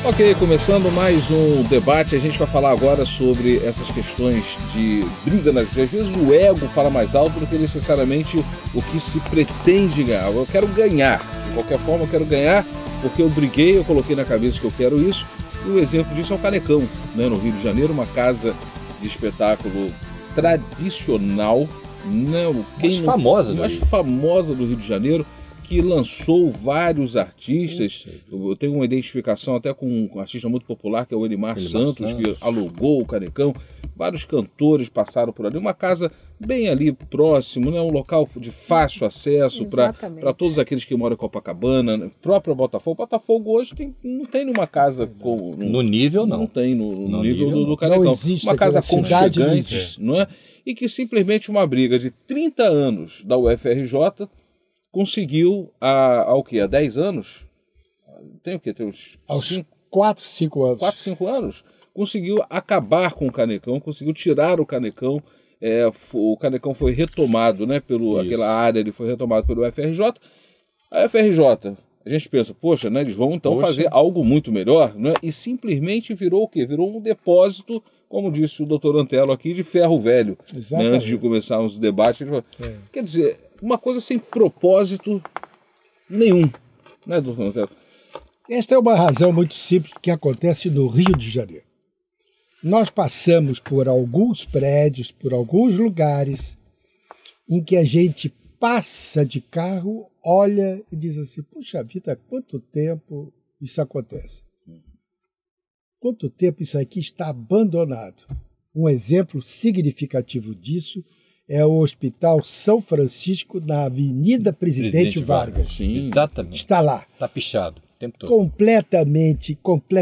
Ok, começando mais um debate, a gente vai falar agora sobre essas questões de briga nas ruas. Às vezes o ego fala mais alto do que necessariamente o que se pretende ganhar. Eu quero ganhar, de qualquer forma eu quero ganhar, porque eu briguei, eu coloquei na cabeça que eu quero isso. E o exemplo disso é o Canecão, né, no Rio de Janeiro, uma casa de espetáculo tradicional, né, mais famosa do Rio de Janeiro, que lançou vários artistas. Eu tenho uma identificação até com um artista muito popular, que é o Elimar Santos, que alugou o Canecão. Vários cantores passaram por ali. Uma casa bem ali próximo, né? Um local de fácil acesso para todos aqueles que moram em Copacabana. Né? Próprio Botafogo. Botafogo hoje não tem nenhuma casa com... No nível, não. Não tem no nível do Canecão. Não existe uma casa aconchegante, não é? E que simplesmente uma briga de 30 anos da UFRJ conseguiu, há 10 anos? Tem o quê? Tem uns 4, 5 anos. 4, 5 anos? Conseguiu acabar com o Canecão, conseguiu tirar o Canecão. O Canecão foi retomado, né? Aquela área ele foi retomado pelo UFRJ. A UFRJ, a gente pensa, poxa, né? Eles vão então fazer algo muito melhor, né? E simplesmente virou o quê? Virou um depósito, como disse o doutor Antelo aqui, de ferro velho. Né? Antes de começarmos o debate. Quer dizer, uma coisa sem propósito nenhum, né, doutor Antelo? Esta é uma razão muito simples que acontece no Rio de Janeiro. Nós passamos por alguns prédios, por alguns lugares, em que a gente passa de carro, olha e diz assim, puxa vida, há quanto tempo isso acontece? Quanto tempo isso aqui está abandonado? Um exemplo significativo disso é o Hospital São Francisco, na Avenida Presidente Vargas. Sim, exatamente. Está lá. Está pichado o tempo todo. Completamente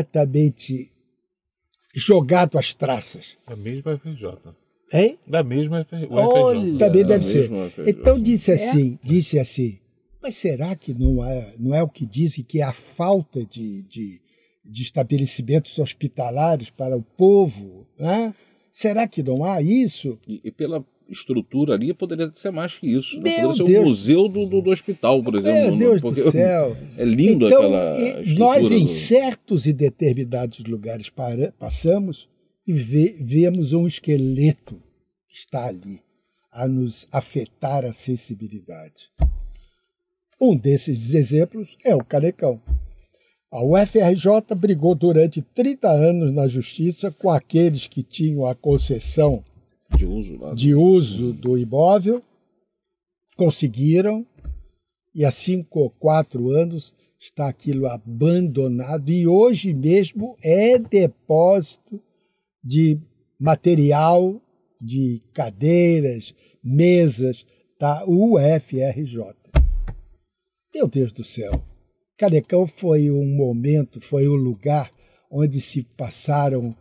jogado às traças. Da mesma FRJ. Hein? Da mesma FRJ. Também deve ser. Então disse assim, mas será que não é o que dizem, que é a falta de estabelecimentos hospitalares para o povo? Né? Será que não há isso? E pela estrutura ali poderia ser mais que isso. Meu poderia ser Deus. Um museu do hospital, por exemplo. Meu Deus do céu. É lindo então, aquela estrutura. Nós, em certos e determinados lugares, passamos e vemos um esqueleto que está ali a nos afetar a sensibilidade. Um desses exemplos é o Canecão. A UFRJ brigou durante 30 anos na justiça com aqueles que tinham a concessão de uso do imóvel, conseguiram, e há 5 ou 4 anos está aquilo abandonado e hoje mesmo é depósito de material, de cadeiras, mesas da UFRJ. Meu Deus do céu! Canecão foi um momento, foi um lugar onde se passaram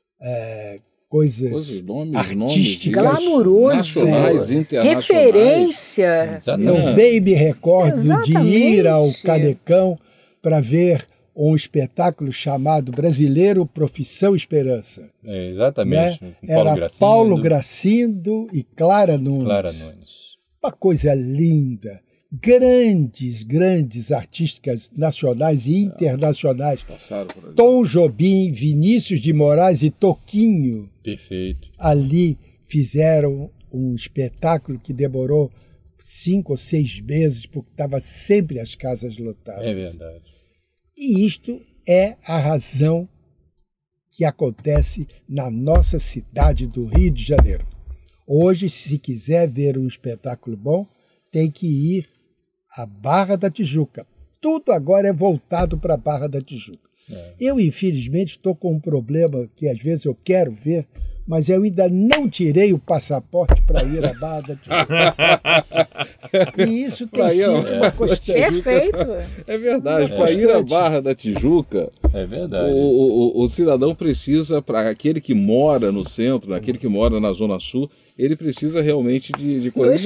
coisas artísticas, glamuroso, nacionais, internacionais. Referência. Eu bem me recordo de ir ao Canecão para ver um espetáculo chamado Brasileiro Profissão Esperança. Exatamente. Né? Era Paulo Gracindo e Clara Nunes. Uma coisa linda. Grandes artísticas nacionais e internacionais. Tom Jobim, Vinícius de Moraes e Toquinho. Perfeito. Ali fizeram um espetáculo que demorou 5 ou 6 meses, porque estava sempre as casas lotadas. É verdade. E isto é a razão que acontece na nossa cidade do Rio de Janeiro. Hoje, se quiser ver um espetáculo bom, tem que ir à Barra da Tijuca. Tudo agora é voltado para a Barra da Tijuca. Eu, infelizmente, estou com um problema que às vezes eu quero ver, mas eu ainda não tirei o passaporte para ir à Barra da Tijuca. E isso tem sido uma questão. Perfeito. É verdade. Para ir à Barra da Tijuca, é verdade. O cidadão precisa, para aquele que mora no centro, aquele que mora na Zona Sul, ele precisa realmente de coisa.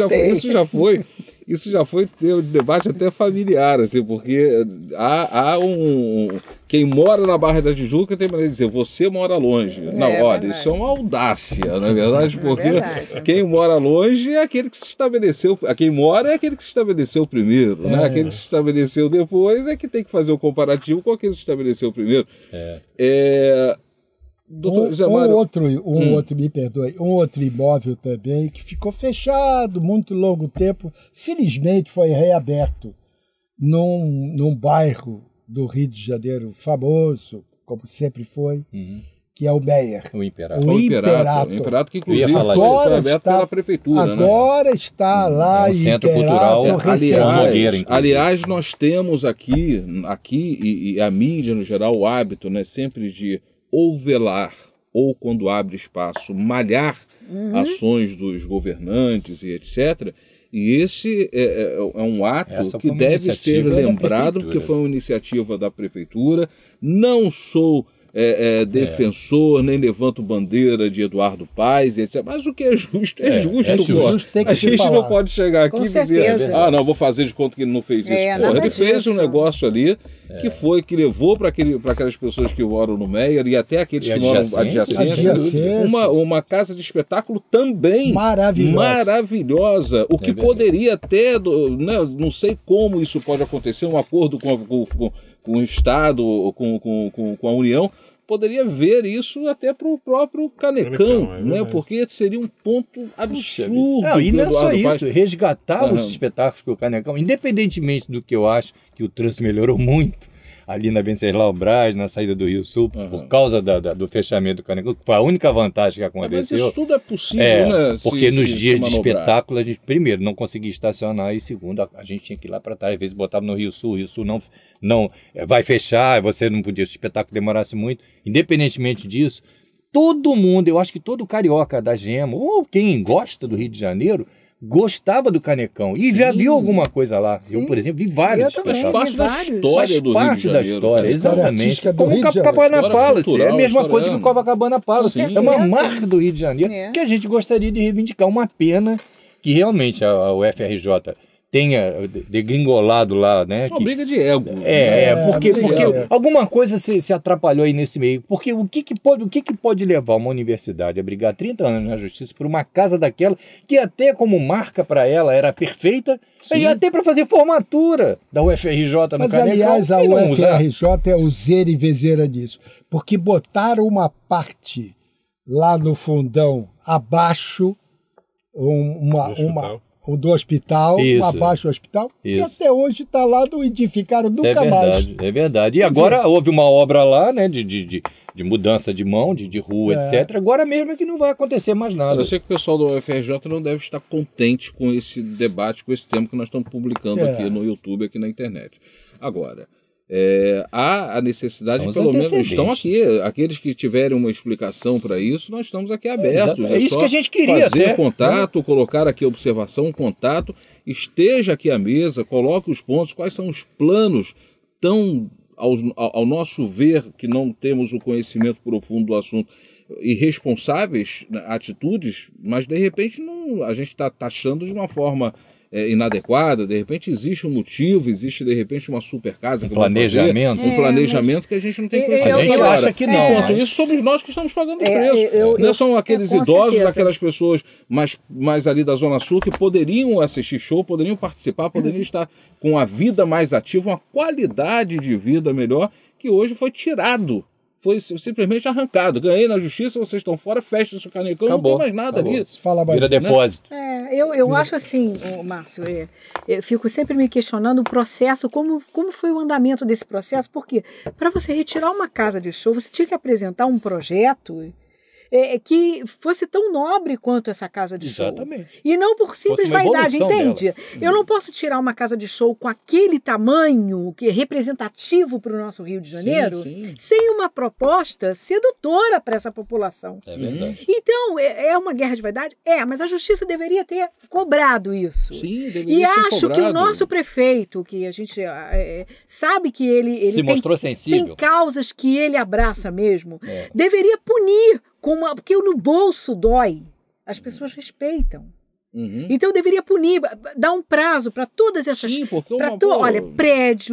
Isso já foi ter um debate até familiar, assim, porque há Quem mora na Barra da Tijuca tem maneira de dizer, você mora longe. Não, olha, verdade. isso é uma audácia, não é verdade? Porque verdade. quem mora longe é aquele que se estabeleceu, quem mora é aquele que se estabeleceu primeiro, né? Aquele que se estabeleceu depois é que tem que fazer o comparativo com aquele que se estabeleceu primeiro. Doutor Zé Mário, me perdoe, um outro imóvel também que ficou fechado muito longo tempo, felizmente foi reaberto num bairro do Rio de Janeiro famoso, como sempre foi, que é o Meyer. O Imperato. O Imperato, que inclusive foi aberto pela prefeitura. Agora está lá um em centro Imperato, cultural. Aliás, nós temos aqui e a mídia no geral, o hábito, né, sempre de ou velar, ou quando abre espaço, malhar ações dos governantes e etc. E esse é um ato que deve ser lembrado, porque foi uma iniciativa da prefeitura. Não sou defensor, nem levanto bandeira de Eduardo Paes, etc. Mas o que é justo, é justo. Tem que a gente falar. não pode chegar aqui e dizer, não, vou fazer de conta que ele não fez isso. Ele fez um negócio ali que levou para aquelas pessoas que moram no Meyer e até aqueles que moram adjacentes, uma casa de espetáculo também maravilhosa. O que poderia até, não sei como isso pode acontecer, um acordo com o Estado, com a União, poderia ver isso até para o próprio Canecão, né? Porque seria um ponto absurdo. Não, e não é só isso, resgatar os espetáculos que o Canecão, independentemente do que eu acho que o trânsito melhorou muito, ali na Venceslau Braz, na saída do Rio Sul, por causa do fechamento do Canecão, que foi a única vantagem que aconteceu. Mas isso tudo é possível, né? Porque nos dias de espetáculo, a gente, primeiro, não conseguia estacionar, e segundo, a gente tinha que ir lá para trás, às vezes botava no Rio Sul não vai fechar, você não podia, se o espetáculo demorasse muito. Independentemente disso, todo mundo, eu acho que todo carioca da Gema, ou quem gosta do Rio de Janeiro, gostava do Canecão e já viu alguma coisa lá. Eu, por exemplo, vi vários espetáculos. Faz parte da história do Rio de Janeiro. Exatamente. Como o Copacabana Palace. É a mesma coisa que o Copacabana Palace. É uma marca do Rio de Janeiro que a gente gostaria de reivindicar. Uma pena que realmente a UFRJ tenha degringolado lá, né? Uma briga de ego. Porque alguma coisa se atrapalhou aí nesse meio. Porque o que pode levar uma universidade a brigar 30 anos na justiça por uma casa daquela que até como marca para ela era perfeita, e até para fazer formatura da UFRJ no Canecão. Mas aliás, a UFRJ é useira e vezeira disso. Porque botaram uma parte lá no fundão do hospital, abaixo do hospital, e até hoje está lá, não edificaram nunca mais. É verdade. E agora houve uma obra lá, né, de mudança de mão, de rua, etc. Agora mesmo é que não vai acontecer mais nada. Eu sei que o pessoal do UFRJ não deve estar contente com esse debate, com esse tema que nós estamos publicando aqui no YouTube, aqui na internet. Agora, há a necessidade, pelo menos, estão aqui, aqueles que tiverem uma explicação para isso, nós estamos aqui abertos. É isso que a gente queria fazer contato, colocar aqui observação, contato, esteja aqui à mesa, coloque os pontos, quais são os planos tão, ao nosso ver, que não temos o conhecimento profundo do assunto, irresponsáveis atitudes, mas de repente a gente está taxando de uma forma inadequada, de repente existe um motivo, existe de repente uma super casa, um planejamento que a gente não tem conhecimento. A gente acha que não. Enquanto isso, somos nós que estamos pagando o preço. Não são aqueles idosos, certeza. Aquelas pessoas mais ali da Zona Sul que poderiam assistir show, poderiam participar, poderiam estar com a vida mais ativa, uma qualidade de vida melhor, que hoje foi tirado. Foi simplesmente arrancado. Ganhei na justiça, vocês estão fora, fecha esse Canecão, não tem mais nada ali. Vira depósito. Eu acho assim, Márcio, eu fico sempre me questionando o processo, como foi o andamento desse processo, porque para você retirar uma casa de show, você tinha que apresentar um projeto que fosse tão nobre quanto essa casa de show. Exatamente. E não por simples vaidade, entende? Eu não posso tirar uma casa de show com aquele tamanho que é representativo para o nosso Rio de Janeiro sem uma proposta sedutora para essa população. É verdade. Então, é uma guerra de vaidade? mas a justiça deveria ter cobrado isso. Sim, deveria ser acho que o nosso prefeito, que a gente sabe que ele se mostrou sensível, tem causas que ele abraça mesmo, deveria punir porque no bolso dói, as pessoas respeitam. Então deveria punir, dar um prazo para todas essas... Sim, porque olha, prédio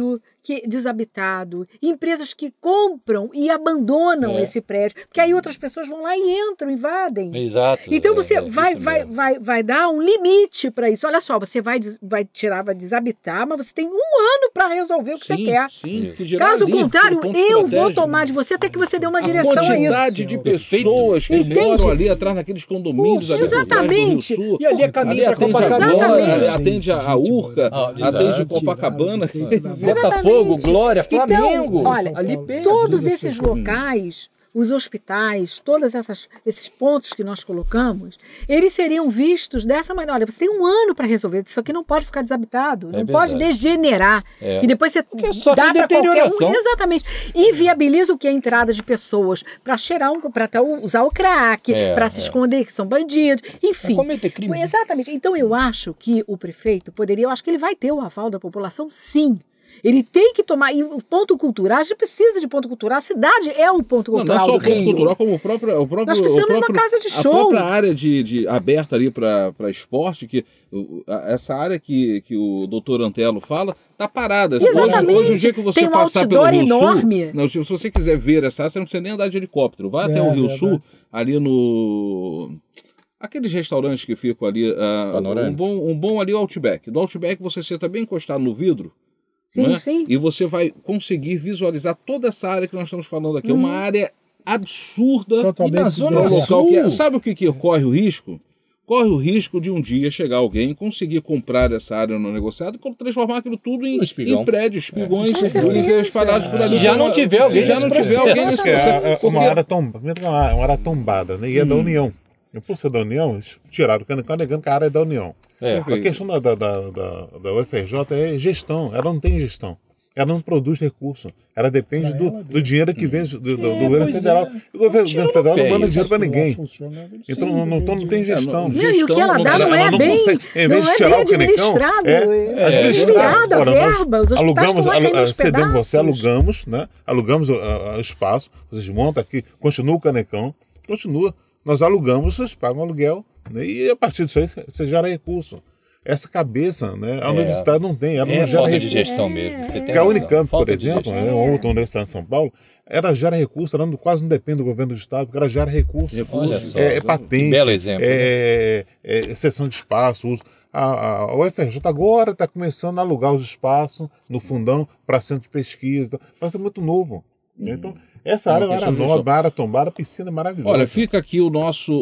desabitado, empresas que compram e abandonam esse prédio, porque aí outras pessoas vão lá e entram, invadem. Exato. Então você vai dar um limite para isso. Olha só, você vai desabitar, mas você tem 1 ano para resolver o que você quer. Sim, Caso contrário, eu vou tomar de você até que você dê uma direção a isso. A quantidade de pessoas que moram ali atrás naqueles condomínios ali por trás do Rio Sul. E ali é caminho para Copacabana, atende a Urca, atende Copacabana. Botafogo, Glória, Flamengo. Então, olha, ali todos esses locais, os hospitais, todos esses pontos que nós colocamos, eles seriam vistos dessa maneira. Olha, você tem 1 ano para resolver, isso aqui não pode ficar desabitado, não pode degenerar. E depois você dá para qualquer um. Exatamente. E viabiliza o que é a entrada de pessoas para usar o crack, para se esconder que são bandidos, enfim. Cometer crime. Exatamente. Então eu acho que o prefeito poderia, eu acho que ele vai ter o aval da população, sim. Ele tem que tomar, e o ponto cultural, a gente precisa de ponto cultural, a cidade é um ponto cultural. Não é só o ponto Rio. Cultural, como o próprio Nós precisamos de uma casa de show. A própria área aberta ali para esporte, que essa área que o doutor Antelo fala, está parada. Hoje, o dia que você passar pelo Rio enorme. Sul, se você quiser ver essa área, você não precisa nem andar de helicóptero. Vai até o Rio Sul, ali no... Aqueles restaurantes que ficam ali, um bom ali o Outback. Do Outback você senta bem encostado no vidro, sim, sim. E você vai conseguir visualizar toda essa área que nós estamos falando aqui. Uma área absurda. Totalmente e na zona local. Sabe o que corre o risco? Corre o risco de um dia chegar alguém, conseguir comprar essa área no negociado e transformar aquilo tudo em prédios, espigões, espalhados por ali. Já não tiver alguém nesse processo. Uma área tombada, né? E é da União. E por ser da União, eles tiraram o Canecão negando que a área é da União. A questão da UFRJ é gestão. Ela não tem gestão. Ela não produz recurso. Ela depende do dinheiro que vem do governo federal. O governo federal não manda dinheiro para ninguém. Então não tem gestão. E o que ela dá não é bem administrado. É desviada a verba. Os hospitais estão lá caindo aos pedaços. Alugamos o espaço. Vocês montam aqui, continua o Canecão. Continua. Nós alugamos, vocês pagam aluguel, né? E a partir disso aí você gera recurso. Essa cabeça, né? A universidade não tem, ela não gera falta recurso. De gestão mesmo. Porque a Unicamp, por exemplo, né? Outra universidade de São Paulo, ela gera recurso, ela quase não depende do governo do estado, porque ela gera recurso. É patente, belo exemplo, é cessão de espaço, uso. A UFRJ agora está começando a alugar os espaços no fundão para centro de pesquisa, mas é muito novo. Então, essa área era nova, área tombada, piscina maravilhosa. Olha, fica aqui o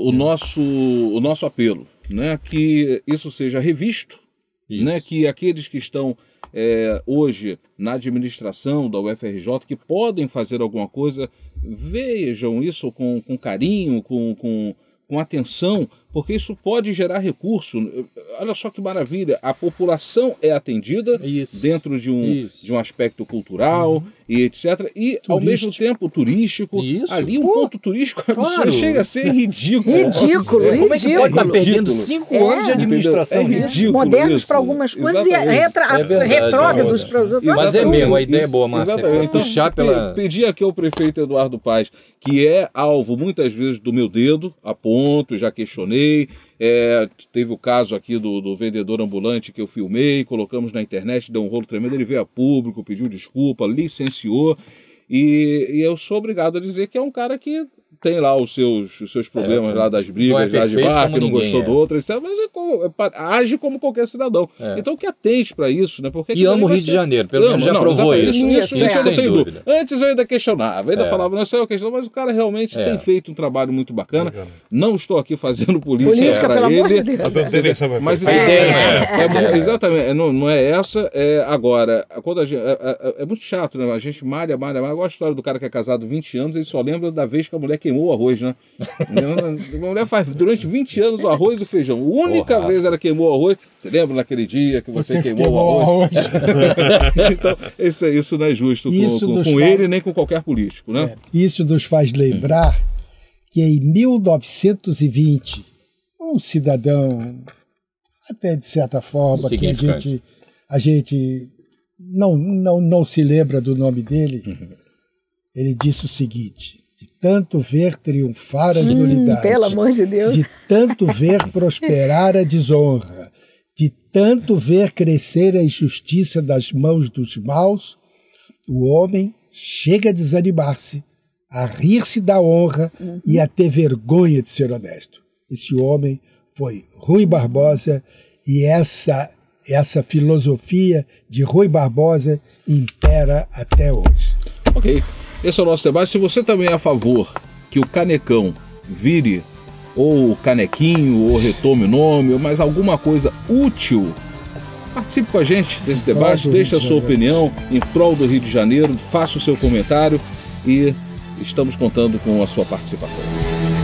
nosso apelo, né? Que isso seja revisto, né? Que aqueles que estão hoje na administração da UFRJ, que podem fazer alguma coisa, vejam isso com carinho, com atenção, porque isso pode gerar recurso. Olha só que maravilha, a população é atendida dentro de um aspecto cultural e etc. E, ao mesmo tempo, turístico. Ali um ponto turístico absurdo. Chega a ser ridículo. Ridículo. Como é que pode estar perdendo 5 anos de administração? É ridículo. Modernos para algumas coisas e retrógrados para os outros. Mas é mesmo, a ideia é boa, Márcia. Então, puxar pedir aqui ao prefeito Eduardo Paes, que é alvo muitas vezes do meu dedo, aponto, já questionei. Teve o caso aqui do vendedor ambulante que eu filmei, colocamos na internet, deu um rolo tremendo, ele veio a público, pediu desculpa, licenciou, e eu sou obrigado a dizer que é um cara que tem lá os seus problemas lá das brigas lá de bar, que não gostou do outro, etc. Mas age como qualquer cidadão. Então que atente para isso, né? Porque e ama o Rio de Janeiro, pelo menos já provou isso. Isso eu não tenho dúvida. Antes eu ainda questionava, falava, não sei o que, mas o cara realmente tem feito um trabalho muito bacana. Não estou aqui fazendo política para ele. Mas a ideia é exatamente, não é essa. Agora, quando a gente, é muito chato, né? A gente malha. Igual a história do cara que é casado 20 anos, ele só lembra da vez que a mulher queimou o arroz, né? A mulher faz durante 20 anos o arroz e o feijão. A única vez ela queimou o arroz. Você lembra naquele dia que você queimou o arroz? Então, isso não é justo com ele nem com qualquer político, né? Isso nos faz lembrar que em 1920, um cidadão, até de certa forma, que a gente não se lembra do nome dele, ele disse o seguinte: de tanto ver triunfar as nulidades, pelo amor de Deus, de tanto ver prosperar a desonra, de tanto ver crescer a injustiça das mãos dos maus, o homem chega a desanimar-se, a rir-se da honra e a ter vergonha de ser honesto. Esse homem foi Rui Barbosa e essa filosofia de Rui Barbosa impera até hoje. Ok, esse é o nosso debate. Se você também é a favor que o Canecão vire ou Canequinho, ou retome o nome, ou mais alguma coisa útil, participe com a gente desse debate, deixe a sua opinião em prol do Rio de Janeiro, faça o seu comentário e estamos contando com a sua participação.